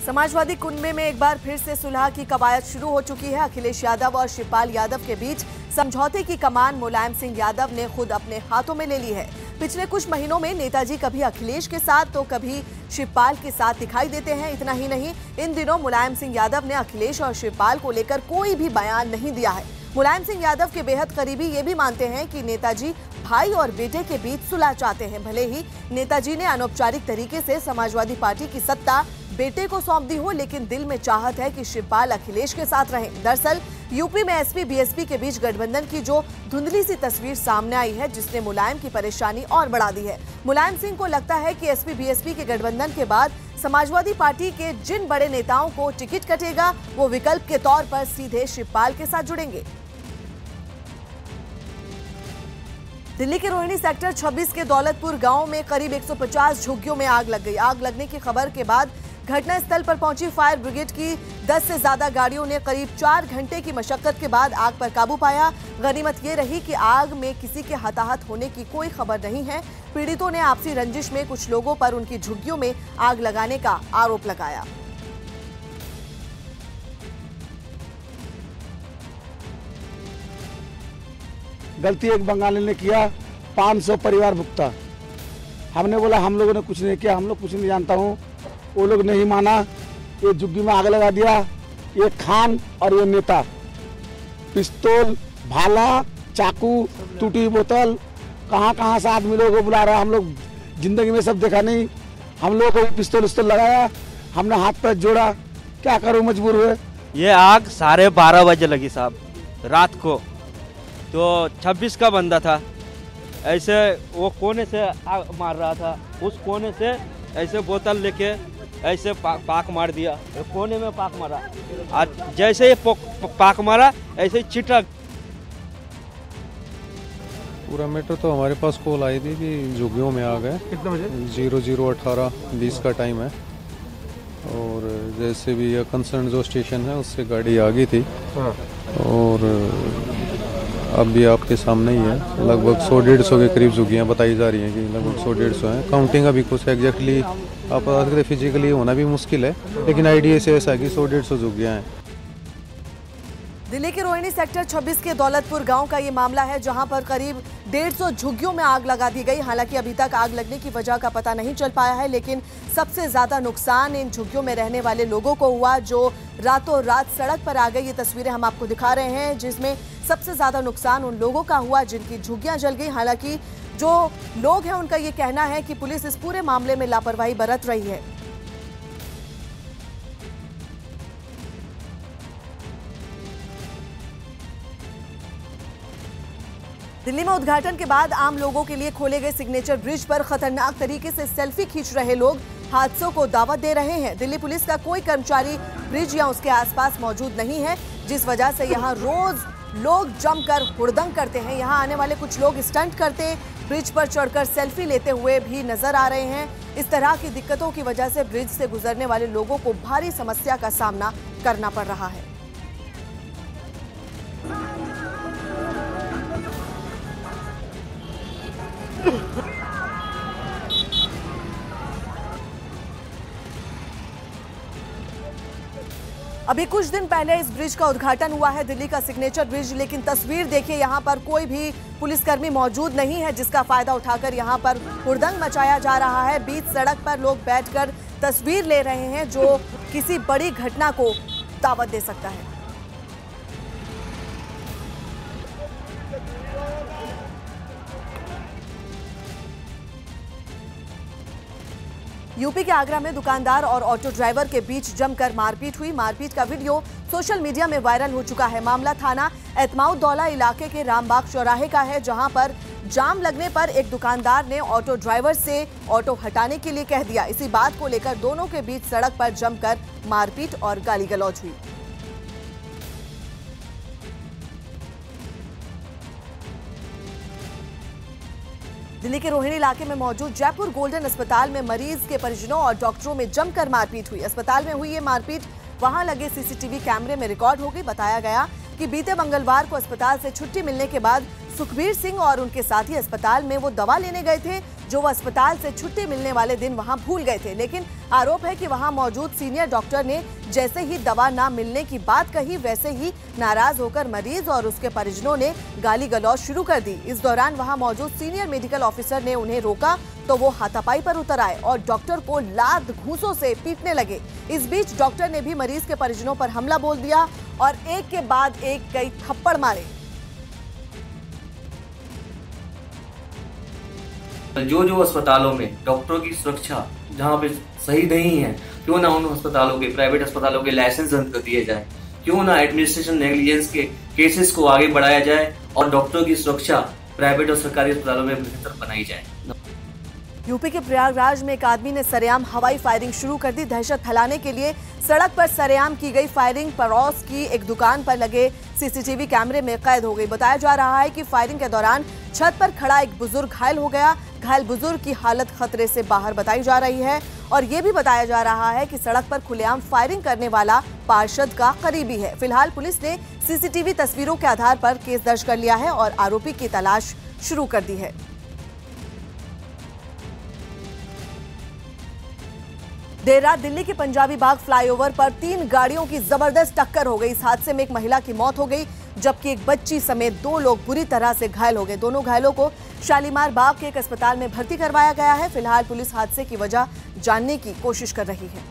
समाजवादी कुनबे में एक बार फिर से सुलह की कवायद शुरू हो चुकी है। अखिलेश यादव और शिवपाल यादव के बीच समझौते की कमान मुलायम सिंह यादव ने खुद अपने हाथों में ले ली है। पिछले कुछ महीनों में नेताजी कभी अखिलेश के साथ तो कभी शिवपाल के साथ दिखाई देते हैं। इतना ही नहीं, इन दिनों मुलायम सिंह यादव ने अखिलेश और शिवपाल को लेकर कोई भी बयान नहीं दिया है। मुलायम सिंह यादव के बेहद करीबी ये भी मानते हैं कि नेताजी भाई और बेटे के बीच सुलह चाहते हैं। भले ही नेताजी ने अनौपचारिक तरीके से समाजवादी पार्टी की सत्ता बेटे को सौंप दी हो, लेकिन दिल में चाहत है कि शिवपाल अखिलेश के साथ रहें। दरअसल यूपी में एसपी बीएसपी के बीच गठबंधन की जो धुंधली सी तस्वीर सामने आई है, जिसने मुलायम की परेशानी और बढ़ा दी है। मुलायम सिंह को लगता है कि एसपी बीएसपी के गठबंधन के बाद समाजवादी पार्टी के जिन बड़े नेताओं को टिकट कटेगा, वो विकल्प के तौर पर सीधे शिवपाल के साथ जुड़ेंगे। दिल्ली के रोहिणी सेक्टर 26 के दौलतपुर गांव में करीब 150 झुग्गियों में आग लग गई। आग लगने की खबर के बाद घटनास्थल पर पहुंची फायर ब्रिगेड की 10 से ज्यादा गाड़ियों ने करीब 4 घंटे की मशक्कत के बाद आग पर काबू पाया। गनीमत ये रही कि आग में किसी के हताहत होने की कोई खबर नहीं है। पीड़ितों ने आपसी रंजिश में कुछ लोगों पर उनकी झुग्गियों में आग लगाने का आरोप लगाया। गलती एक बंगाली ने किया, 500 परिवार भुगता। हमने बोला हम लोगों ने कुछ नहीं किया, हम लोग कुछ नहीं जानता हूँ। वो लोग नहीं माना, ये झुग्गी में आग लगा दिया। ये खान और ये नेता पिस्तौल, भाला, चाकू, टूटी बोतल, कहाँ से आदमी लोगों को बुला रहा है। हम लोग जिंदगी में सब देखा नहीं। हम लोगों को पिस्तौल लगाया, हमने हाथ पैर जोड़ा, क्या करूँ, मजबूर हुए। ये आग 12:30 बजे लगी साहब, रात को। तो 26 का बंदा था, ऐसे वो कोने से मार रहा था, उस कोने से ऐसे बोतल लेके ऐसे पाक मार दिया, कोने में पाक मारा। और जैसे ही पाक मारा ऐसे चिटक। पूरा मैटर तो हमारे पास कॉल आई थी कि झुग्गियों में आ गए। कितने बजे? 00:18:20 का टाइम है। और जैसे भी यह कंसर्न जो स्टेशन है उससे गाड़ी आ गई थी। और अब भी आपके सामने ही है, लगभग 100-150 के करीब झुग्गियाँ बताई जा रही हैं कि लगभग 100-150 हैं। काउंटिंग अभी कुछ एग्जैक्टली आप बता सकते फिजिकली होना भी मुश्किल है, लेकिन आइडिया से ऐसा है कि 100-150 झुग्गियाँ हैं। दिल्ली के रोहिणी सेक्टर 26 के दौलतपुर गांव का ये मामला है, जहां पर करीब 150 झुग्गियों में आग लगा दी गई। हालांकि अभी तक आग लगने की वजह का पता नहीं चल पाया है, लेकिन सबसे ज्यादा नुकसान इन झुग्गियों में रहने वाले लोगों को हुआ, जो रातों रात सड़क पर आ गए। ये तस्वीरें हम आपको दिखा रहे हैं, जिसमें सबसे ज्यादा नुकसान उन लोगों का हुआ जिनकी झुग्गियां जल गई। हालांकि जो लोग हैं उनका ये कहना है कि पुलिस इस पूरे मामले में लापरवाही बरत रही है। दिल्ली में उद्घाटन के बाद आम लोगों के लिए खोले गए सिग्नेचर ब्रिज पर खतरनाक तरीके से सेल्फी खींच रहे लोग हादसों को दावत दे रहे हैं। दिल्ली पुलिस का कोई कर्मचारी ब्रिज या उसके आसपास मौजूद नहीं है, जिस वजह से यहां रोज लोग जमकर हुड़दंग करते हैं। यहां आने वाले कुछ लोग स्टंट करते, ब्रिज पर चढ़कर सेल्फी लेते हुए भी नजर आ रहे हैं। इस तरह की दिक्कतों की वजह से ब्रिज से गुजरने वाले लोगों को भारी समस्या का सामना करना पड़ रहा है। अभी कुछ दिन पहले इस ब्रिज का उद्घाटन हुआ है, दिल्ली का सिग्नेचर ब्रिज, लेकिन तस्वीर देखिए, यहाँ पर कोई भी पुलिसकर्मी मौजूद नहीं है, जिसका फायदा उठाकर यहाँ पर हुड़दंग मचाया जा रहा है। बीच सड़क पर लोग बैठकर तस्वीर ले रहे हैं, जो किसी बड़ी घटना को दावत दे सकता है। यूपी के आगरा में दुकानदार और ऑटो ड्राइवर के बीच जमकर मारपीट हुई। मारपीट का वीडियो सोशल मीडिया में वायरल हो चुका है। मामला थाना एतमाउद्दौला इलाके के रामबाग चौराहे का है, जहां पर जाम लगने पर एक दुकानदार ने ऑटो ड्राइवर से ऑटो हटाने के लिए कह दिया। इसी बात को लेकर दोनों के बीच सड़क पर जमकर मारपीट और गाली गलौज हुई। दिल्ली के रोहिणी इलाके में मौजूद जयपुर गोल्डन अस्पताल में मरीज के परिजनों और डॉक्टरों में जमकर मारपीट हुई। अस्पताल में हुई ये मारपीट वहां लगे सीसीटीवी कैमरे में रिकॉर्ड हो गई। बताया गया कि बीते मंगलवार को अस्पताल से छुट्टी मिलने के बाद सुखबीर सिंह और उनके साथी अस्पताल में वो दवा लेने गए थे जो वो अस्पताल से छुट्टी मिलने वाले दिन वहां भूल गए थे। लेकिन आरोप है कि वहां मौजूद सीनियर डॉक्टर ने जैसे ही दवा ना मिलने की बात कही, वैसे ही नाराज होकर मरीज और उसके परिजनों ने गाली गलौज शुरू कर दी। इस दौरान वहां मौजूद सीनियर मेडिकल ऑफिसर ने उन्हें रोका तो वो हाथापाई पर उतर आए और डॉक्टर को लात घूंसों से पीटने लगे। इस बीच डॉक्टर ने भी मरीज के परिजनों पर हमला बोल दिया और एक के बाद एक कई थप्पड़ मारे। जो अस्पतालों में डॉक्टरों की सुरक्षा जहाँ पे सही नहीं है, क्यों ना उन अस्पतालों के, प्राइवेट अस्पतालों के लाइसेंस रद्द कर दिए जाए, क्यों ना एडमिनिस्ट्रेशन नेग्लिजेंस के केसेस को आगे बढ़ाया जाए और डॉक्टरों की सुरक्षा प्राइवेट और सरकारी अस्पतालों में बेहतर बनाई जाए। यूपी के प्रयागराज में एक आदमी ने सरेआम हवाई फायरिंग शुरू कर दी। दहशत फैलाने के लिए सड़क पर सरेआम की गई फायरिंग पड़ोस की एक दुकान पर लगे सीसीटीवी कैमरे में कैद हो गई। बताया जा रहा है कि फायरिंग के दौरान छत पर खड़ा एक बुजुर्ग घायल हो गया। घायल बुजुर्ग की हालत खतरे से बाहर बताई जा रही है और ये भी बताया जा रहा है कि सड़क पर खुलेआम फायरिंग करने वाला पार्षद का करीबी है। फिलहाल पुलिस ने सीसीटीवी तस्वीरों के आधार पर केस दर्ज कर लिया है और आरोपी की तलाश शुरू कर दी है। देर रात दिल्ली के पंजाबी बाग फ्लाईओवर पर 3 गाड़ियों की जबरदस्त टक्कर हो गई। इस हादसे में एक महिला की मौत हो गई जबकि एक बच्ची समेत 2 लोग बुरी तरह से घायल हो गए। दोनों घायलों को शालीमार बाग के एक अस्पताल में भर्ती करवाया गया है। फिलहाल पुलिस हादसे की वजह जानने की कोशिश कर रही है।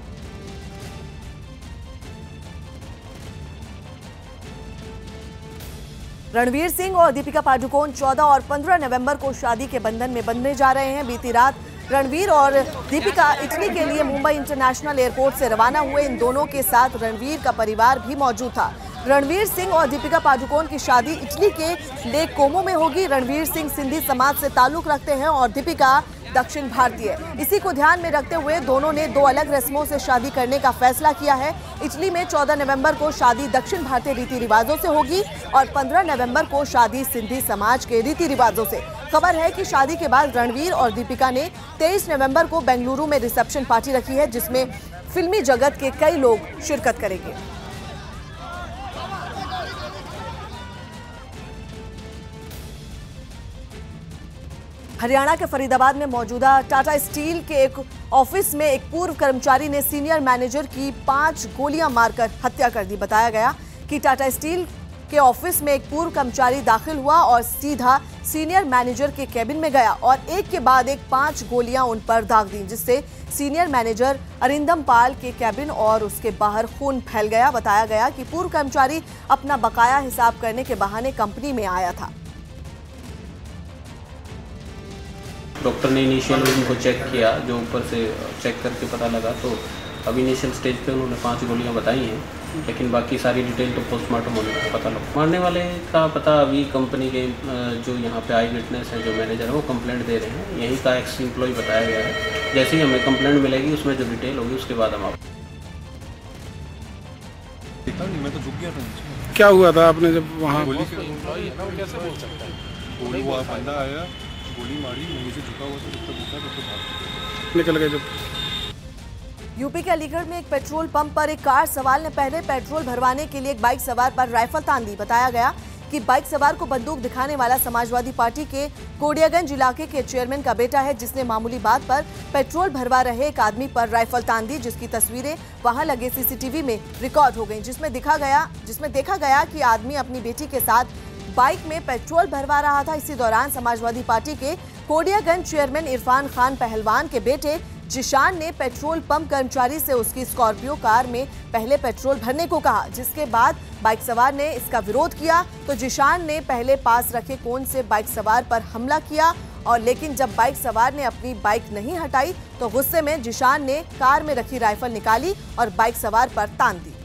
रणवीर सिंह और दीपिका पादुकोण 14 और 15 नवंबर को शादी के बंधन में बंधने जा रहे हैं। बीती रात रणवीर और दीपिका इटली के लिए मुंबई इंटरनेशनल एयरपोर्ट से रवाना हुए। इन दोनों के साथ रणवीर का परिवार भी मौजूद था। रणवीर सिंह और दीपिका पादुकोण की शादी इटली के लेक कोमो में होगी। रणवीर सिंह सिंधी समाज से ताल्लुक रखते हैं और दीपिका दक्षिण भारतीय। इसी को ध्यान में रखते हुए दोनों ने 2 अलग रस्मों से शादी करने का फैसला किया है। इटली में 14 नवंबर को शादी दक्षिण भारतीय रीति रिवाजों से होगी और 15 नवंबर को शादी सिंधी समाज के रीति रिवाजों से। खबर है कि शादी के बाद रणवीर और दीपिका ने 23 नवंबर को बेंगलुरु में रिसेप्शन पार्टी रखी है जिसमें फिल्मी जगत के कई लोग शिरकत करेंगे। हरियाणा के फरीदाबाद में मौजूदा टाटा स्टील के एक ऑफिस में एक पूर्व कर्मचारी ने सीनियर मैनेजर की 5 गोलियां मारकर हत्या कर दी। बताया गया कि टाटा स्टील के ऑफिस में एक पूर्व कर्मचारी दाखिल हुआ और सीधा सीनियर मैनेजर के केबिन में गया और एक के बाद एक 5 गोलियां उन पर दाग दी, जिससे सीनियर मैनेजर अरिंदम पाल के केबिन और उसके बाहर खून फैल गया। बताया गया कि पूर्व कर्मचारी अपना बकाया हिसाब करने के बहाने कंपनी में आया था। डॉक्टर ने इनिशियल उनको चेक किया, जो ऊपर से चेक करके पता लगा तो अब इनिशियल स्टेज पे उन्होंने 5 गोलियां बताई हैं, लेकिन बाकी सारी डिटेल तो पोस्टमार्टम होने पर पता लगा। मारने वाले का पता अभी कंपनी के जो यहाँ पे आई विटनेस है, जो मैनेजर है, वो कंप्लेंट दे रहे हैं। यहीं का एक्स एम्प्लॉय बताया गया है। जैसे ही हमें कंप्लेंट मिलेगी उसमें जो डिटेल होगी उसके बाद हम आप मैं तो झुक गया था। क्या हुआ था आपने जब वहाँ कैसे बोल सकता है? गोली वो बंदा आया, गोली मारी, मुझे से झुका हुआ तो निकल गए। जब यूपी के अलीगढ़ में एक पेट्रोल पंप पर एक कार सवार ने पहले पेट्रोल भरवाने के लिए एक बाइक सवार पर राइफल तान दी। बताया गया कि बाइक सवार को बंदूक दिखाने वाला समाजवादी पार्टी के कोडियागंज इलाके के चेयरमैन का बेटा है, जिसने मामूली बात पर पेट्रोल भरवा रहे एक आदमी पर राइफल तान दी, जिसकी तस्वीरें वहां लगे सीसीटीवी में रिकॉर्ड हो गई, जिसमें देखा गया कि आदमी अपनी बेटी के साथ बाइक में पेट्रोल भरवा रहा था। इसी दौरान समाजवादी पार्टी के कोडियागंज चेयरमैन इरफान खान पहलवान के बेटे जिशान ने पेट्रोल पंप कर्मचारी से उसकी स्कॉर्पियो कार में पहले पेट्रोल भरने को कहा, जिसके बाद बाइक सवार ने इसका विरोध किया तो जिशान ने पहले पास रखे कोन से बाइक सवार पर हमला किया और लेकिन जब बाइक सवार ने अपनी बाइक नहीं हटाई तो गुस्से में जिशान ने कार में रखी राइफल निकाली और बाइक सवार पर तान दी।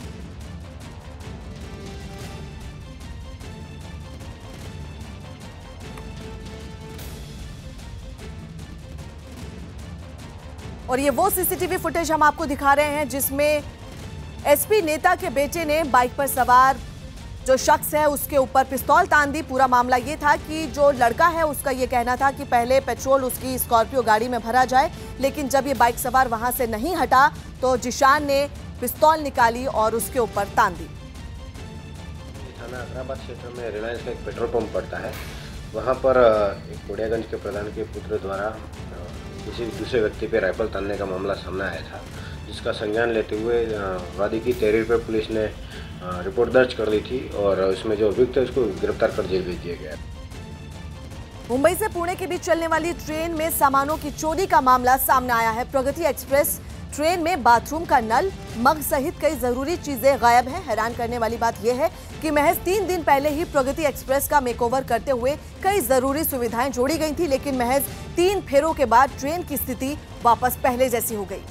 और ये वो सीसीटीवी फुटेज हम आपको दिखा रहे हैं जिसमें एसपी नेता के बेटे ने बाइक पर सवार जो शख्स है उसके ऊपर पिस्तौल तान दी। पूरा मामला ये था कि जो लड़का है उसका ये कहना था कि पहले पेट्रोल उसकी स्कॉर्पियो गाड़ी में भरा जाए, लेकिन जब ये बाइक सवार वहां से नहीं हटा तो जिशान ने पिस्तौल निकाली और उसके ऊपर तान दी। थाना अकराबाद क्षेत्र में रिलायंस का एक पेट्रोल पंप पड़ता है। वहाँ पर एक कोडियागंज के प्रधान के पुत्र द्वारा किसी दूसरे व्यक्ति पर राइफल तानने का मामला सामने आया था, जिसका संज्ञान लेते हुए वादी की तहरीर पर पुलिस ने रिपोर्ट दर्ज कर ली थी और उसमें जो अभियुक्त है उसको गिरफ्तार कर जेल भेज दिया गया। मुंबई से पुणे के बीच चलने वाली ट्रेन में सामानों की चोरी का मामला सामने आया है। प्रगति एक्सप्रेस ट्रेन में बाथरूम का नल, मग सहित कई जरूरी चीजें गायब हैं। हैरान करने वाली बात यह है कि महज 3 दिन पहले ही प्रगति एक्सप्रेस का मेकओवर करते हुए कई जरूरी सुविधाएं जोड़ी गई थी, लेकिन महज 3 फेरों के बाद ट्रेन की स्थिति वापस पहले जैसी हो गई।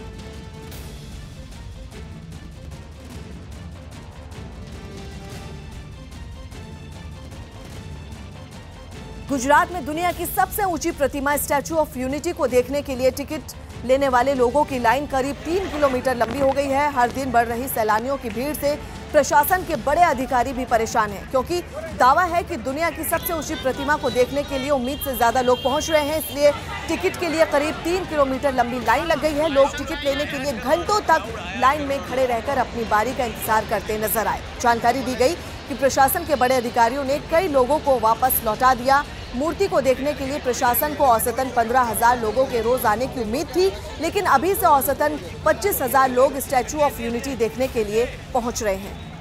गुजरात में दुनिया की सबसे ऊंची प्रतिमा स्टैचू ऑफ यूनिटी को देखने के लिए टिकट लेने वाले लोगों की लाइन करीब 3 किलोमीटर लंबी हो गई है। हर दिन बढ़ रही सैलानियों की भीड़ से प्रशासन के बड़े अधिकारी भी परेशान हैं, क्योंकि दावा है कि दुनिया की सबसे ऊंची प्रतिमा को देखने के लिए उम्मीद से ज्यादा लोग पहुंच रहे हैं। इसलिए टिकट के लिए करीब 3 किलोमीटर लंबी लाइन लग गई है। लोग टिकट लेने के लिए घंटों तक लाइन में खड़े रहकर अपनी बारी का इंतजार करते नजर आए। जानकारी दी गई कि प्रशासन के बड़े अधिकारियों ने कई लोगों को वापस लौटा दिया। मूर्ति को देखने के लिए प्रशासन को औसतन 15,000 लोगों के रोज आने की उम्मीद थी, लेकिन अभी से औसतन 25,000 लोग स्टैचू ऑफ यूनिटी देखने के लिए पहुंच रहे हैं।